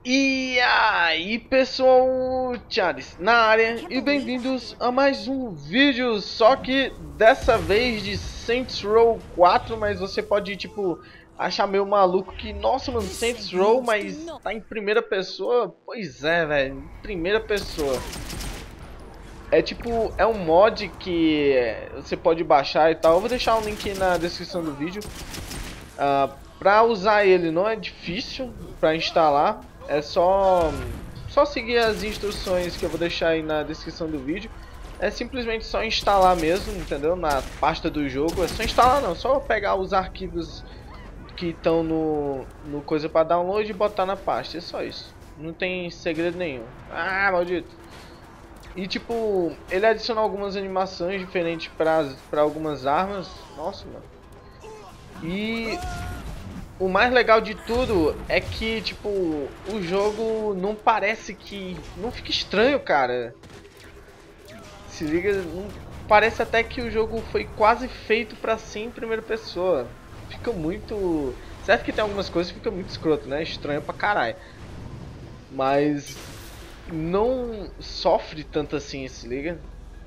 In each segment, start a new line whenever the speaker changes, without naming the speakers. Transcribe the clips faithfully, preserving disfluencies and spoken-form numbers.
E aí pessoal, Charles na área e bem-vindos a mais um vídeo, só que dessa vez de Saints Row quatro, mas você pode tipo achar meio maluco que, nossa mano, Saints Row, mas tá em primeira pessoa? Pois é, velho, em primeira pessoa. É tipo, é um mod que você pode baixar e tal, eu vou deixar o link na descrição do vídeo. Uh, pra usar ele não é difícil pra instalar, é só, só seguir as instruções que eu vou deixar aí na descrição do vídeo. É simplesmente só instalar mesmo, entendeu? Na pasta do jogo, é só instalar não, só pegar os arquivos que estão no, no coisa para download e botar na pasta, é só isso. Não tem segredo nenhum. Ah, maldito! E tipo, ele adiciona algumas animações diferentes para algumas armas. Nossa, mano. E o mais legal de tudo é que, tipo, o jogo não parece que... não fica estranho, cara. Se liga, não... parece até que o jogo foi quase feito pra ser em primeira pessoa. Fica muito... certo que tem algumas coisas que fica muito escroto, né? Estranho pra caralho. Mas não sofre tanto assim, se liga.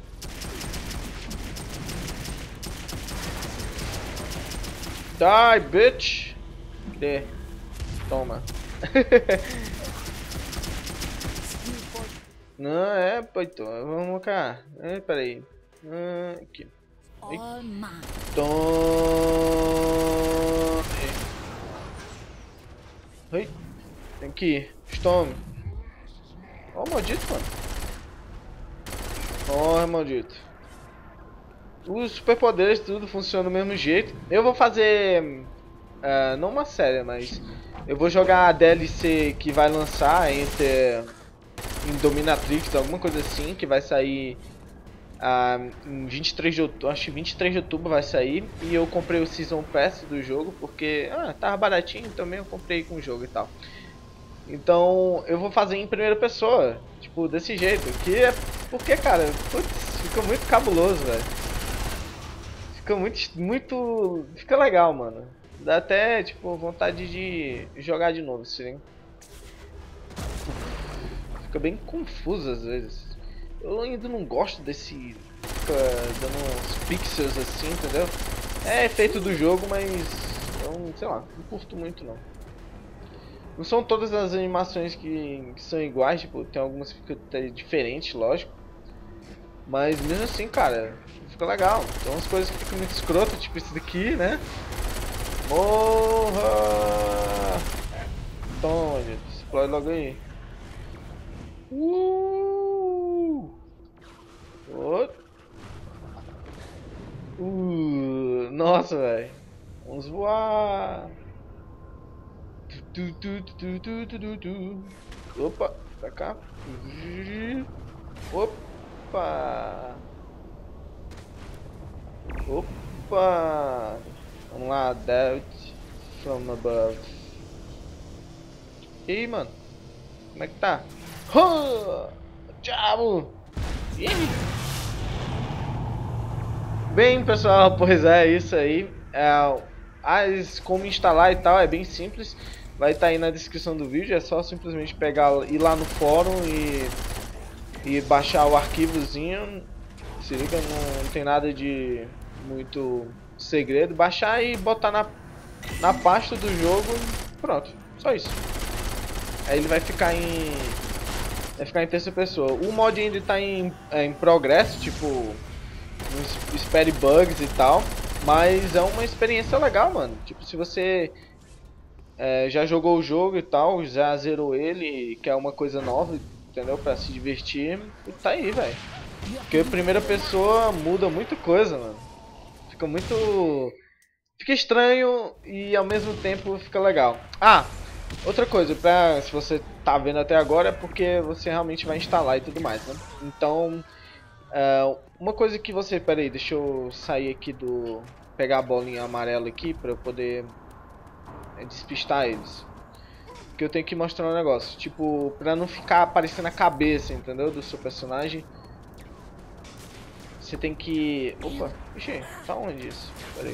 Die, bitch! De. Toma. Não, é, pô, então, vamos cá. É, peraí. Ah, aqui. Tome. Oi. Tem que ir. Tome. Ó, oh, maldito, mano. Ó, oh, maldito. Os superpoderes tudo funciona do mesmo jeito. Eu vou fazer... Uh, não uma série, mas... eu vou jogar a D L C que vai lançar entre... em Dominatrix, alguma coisa assim, que vai sair uh, em vinte e três de outubro, acho que vinte e três de outubro vai sair. E eu comprei o Season Pass do jogo, porque ah, tava baratinho também, eu comprei com o jogo e tal. Então eu vou fazer em primeira pessoa, tipo, desse jeito, que é porque, cara, putz, fica muito cabuloso, velho. Fica muito, muito, fica legal, mano. Dá até, tipo, vontade de jogar de novo, sim. Fica bem confuso às vezes. Eu ainda não gosto desse... fica dando uns pixels assim, entendeu? É efeito do jogo, mas... eu, sei lá, não curto muito não. Não são todas as animações que, que são iguais, tipo, tem algumas que ficam diferentes, lógico. Mas mesmo assim, cara, fica legal. Tem umas coisas que ficam muito escrotas, tipo esse daqui, né? Morra! Toma, gente, explode logo aí. Uh! Uh! Nossa, velho. Vamos voar. Tu, tu, tu, tu, tu, tu, tu. Opa, pra cá. Opa. Opa. Vamos lá, Death from above. E aí, mano? Como é que tá? Oh, diabo! Bem, pessoal, pois é, isso aí. É, as, como instalar e tal é bem simples. Vai estar tá aí na descrição do vídeo. É só simplesmente pegar, ir lá no fórum e, e baixar o arquivozinho. Se liga, não, não tem nada de muito segredo. Baixar e botar na, na pasta do jogo. Pronto, só isso. Aí ele vai ficar em vai ficar em terceira pessoa. O mod ainda está em, é, em progresso, tipo, espere bugs e tal, mas é uma experiência legal, mano. Tipo, se você é, já jogou o jogo e tal, já zerou ele, quer uma coisa nova, entendeu? Pra se divertir, tá aí, velho. Porque a primeira pessoa muda muita coisa, mano. Fica muito... fica estranho e ao mesmo tempo fica legal. Ah, outra coisa, pra, se você tá vendo até agora é porque você realmente vai instalar e tudo mais, né? Então, uh, uma coisa que você... pera aí, deixa eu sair aqui do... pegar a bolinha amarela aqui pra eu poder despistar eles. Porque eu tenho que mostrar um negócio, tipo, pra não ficar aparecendo a cabeça, entendeu? Do seu personagem. Você tem que... opa, ixi, tá onde isso? Pera aí.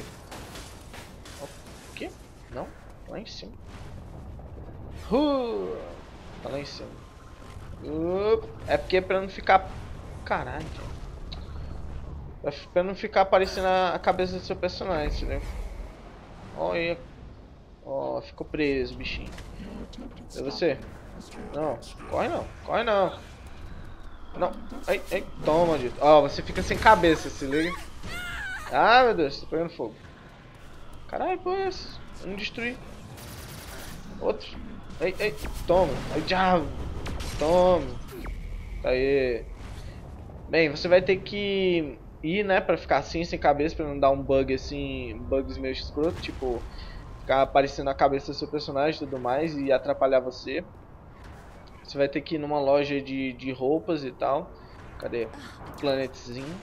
Aqui? Não? Lá em cima. Uh! em cima. Uh, é porque é pra não ficar... Caralho. É pra não ficar aparecendo a cabeça do seu personagem, entendeu? Olha. Ó, oh, ficou preso, bichinho. É você? Não, corre não, corre não. Não, ai, ai, toma, maldito. Ó, oh, você fica sem cabeça, se liga. Ah, meu Deus, tô pegando fogo. Caralho, pô, é esse? Um destruir. Outro. Ai, ai, toma. Ai, diabo. Toma. Aí. Bem, você vai ter que ir, né, pra ficar assim, sem cabeça, pra não dar um bug assim, bugs meio escroto, tipo, ficar aparecendo a cabeça do seu personagem e tudo mais e atrapalhar você. Você vai ter que ir numa loja de, de roupas e tal. Cadê? Planetzinho.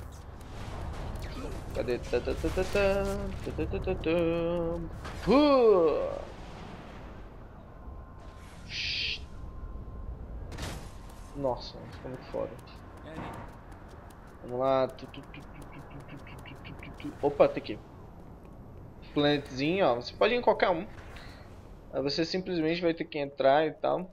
Cadê? Uh! Nossa, ficou muito foda. Vamos lá. Opa, tem aqui. Planetzinho, ó. Você pode ir em qualquer um. Aí você simplesmente vai ter que entrar e tal.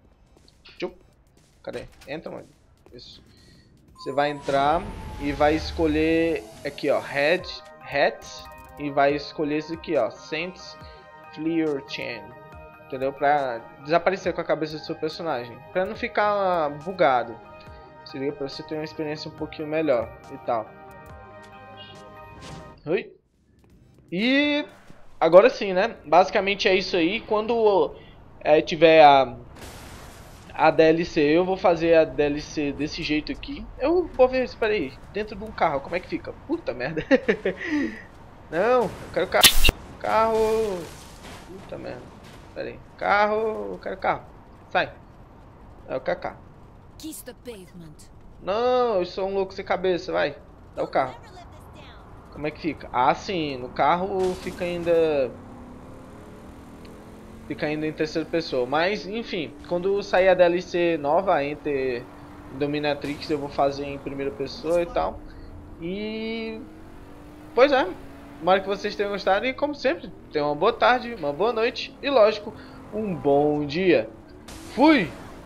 Cadê? Entra, mano. Isso. Você vai entrar e vai escolher aqui, ó, Head, Hat, e vai escolher esse aqui, ó, Sense Flare Chain, entendeu? Pra desaparecer com a cabeça do seu personagem, pra não ficar bugado, seria pra você ter uma experiência um pouquinho melhor e tal. Oi. E agora sim, né? Basicamente é isso aí. Quando é, tiver a A D L C, eu vou fazer a D L C desse jeito aqui. Eu vou ver, espera aí, dentro de um carro, como é que fica? Puta merda. Não, eu quero carro. Carro. Puta merda. Espera aí. Carro, eu quero carro. Sai. Eu quero carro. Não, eu sou um louco sem cabeça, vai. Dá o carro. Como é que fica? Ah, sim, no carro fica ainda... Fica ainda em terceira pessoa. Mas, enfim, quando sair a D L C nova, Enter Dominatrix, eu vou fazer em primeira pessoa e tal. E... Pois é. Espero que vocês tenham gostado. E, como sempre, tenham uma boa tarde, uma boa noite e, lógico, um bom dia. Fui!